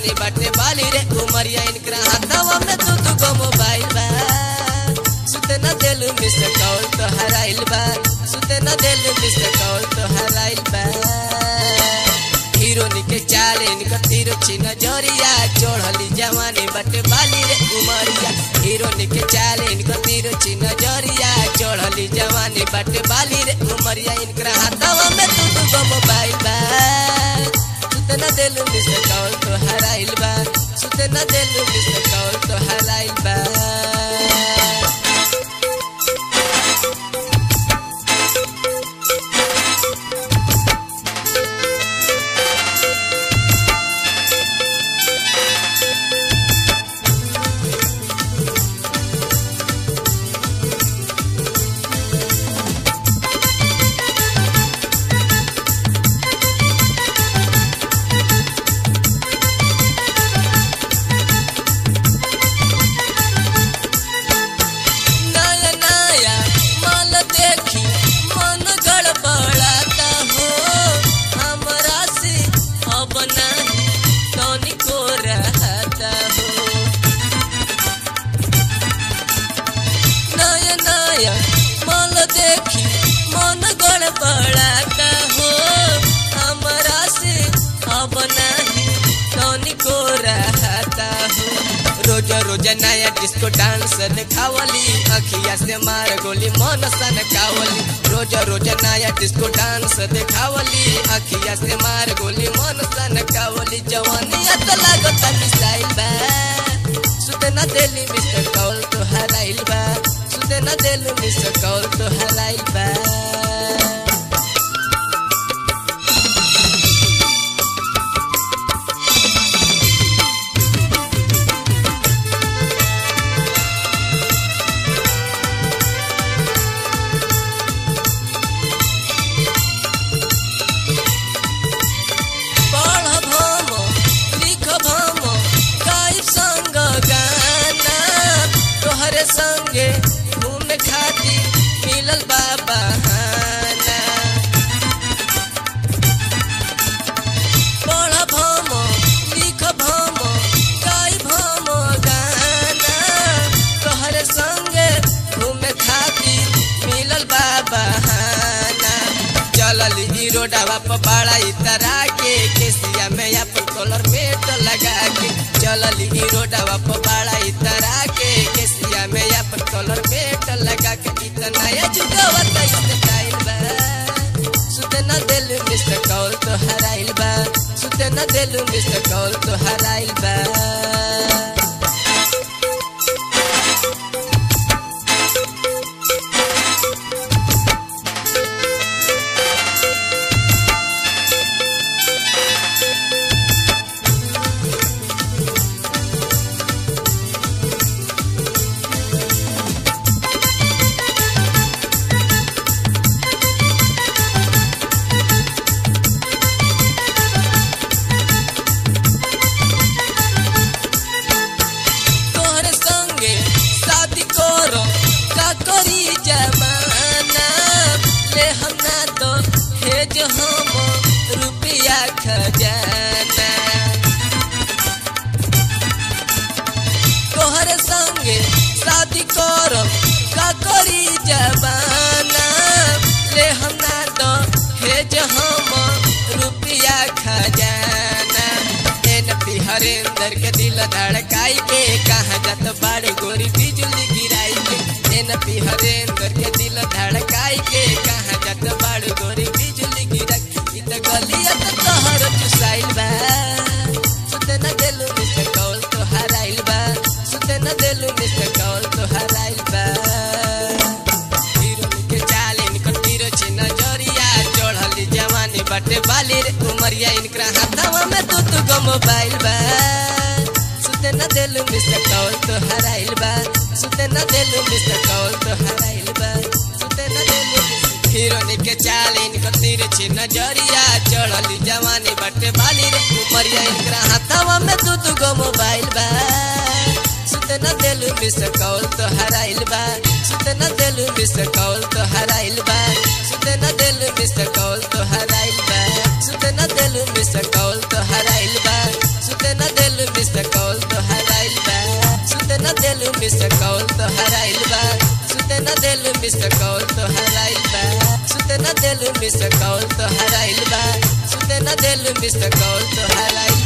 जवानी बाटे बाली रे उमरिया इनकरा हाथवा में दू गो मोबाइल बा सुते न देलू मिस कॉल तो हराइल बा सुते न देलू मिस कॉल तो हराइल बा हीरोनी के चाल इनका तीर छिन जरिया चढ़ली जवानी बाटे बाली रे उमरिया हीरोनी के चाल इनका तीर छिन जरिया चढ़ली जवानी बाटे बाली रे उमरिया इनकरा हाथवा में दू गो मोबाइल बा सुते न देलू मिस कॉल तो हराइल बा सुते न देलू मिस कॉल तो हराइल बा रोज नया डिस्को डांस दिखावली अखिया से मार गोली मन सन कावली रोज नया डिस्को डांस दिखावली अखिया से मार गोली मन सन कावली जवानिया तो लागत मिसाइल बा सुते न देली मिस कॉल तो हराइल बा सुते न देलू मिस कॉल तो हराइल बा संगे घूमे खाती मिलल बाबा पढ़ भम लिख भम गाई भम गाना तोहरे संगे घूमे खाती मिलल बाबा चलल ई रोडवा पर बड़ा इतरा के केसिया में अपन कलर मेट लगा के चलल ई रोडवा पर बड़ा इतरा के केसिया में अपन कलर मेट लगा के इतना या जुगवा तइसे टाइल बा सुते न देलू मिस कॉल तो हराइल बा सुते न देलू मिस कॉल तो हराइल बा रुपया खजाना तोहरे संगे शादी करम का करी जबाना ले हम ना दो हेज हम रुपया खजाना एनपी हरेंद्र के दिल धड़काई के कहाँ जात बाड़े गोरी बिजली गिराई के एनपी हरेंद्र के दिल धड़काई के कहाँ जात बाड़े गोरी बिजली गिराई गलिया तो तोहर चुसाइल बा सुते न देलू मिस कॉल तो हराइल बा सुते न देलू मिस कॉल तो हराइल बा हीरोनी के चाल इनकर तीर छिन जरिया चढ़ली जवानी बाटे बाली रे उमरिया इनकरा हाथवा में दू गो मोबाइल बा सुते न देलू मिस कॉल तो हराइल बा सुते न देलू मिस कॉल तो हराइल बा सुते न देलू हीरोनी के चाल इनकर तीर छिन जरिया चढ़ली जवानी बाटे बाली रे उमरिया इनकरा हाथवा में दू गो मोबाइल बा सुते न देलू मिस कॉल तो हराइल बा सुते न देलू मिस कॉल तो हराइल बा सुते न देलू मिस कॉल तो हराइल बा सुते न देलू मिस कॉल तो हराइल बा सुते न देलू मिस कॉल तो हराइल बा सुते न देलू मिस कॉल तो हराइल बा सुते न देलू मिस कॉल तो हराइल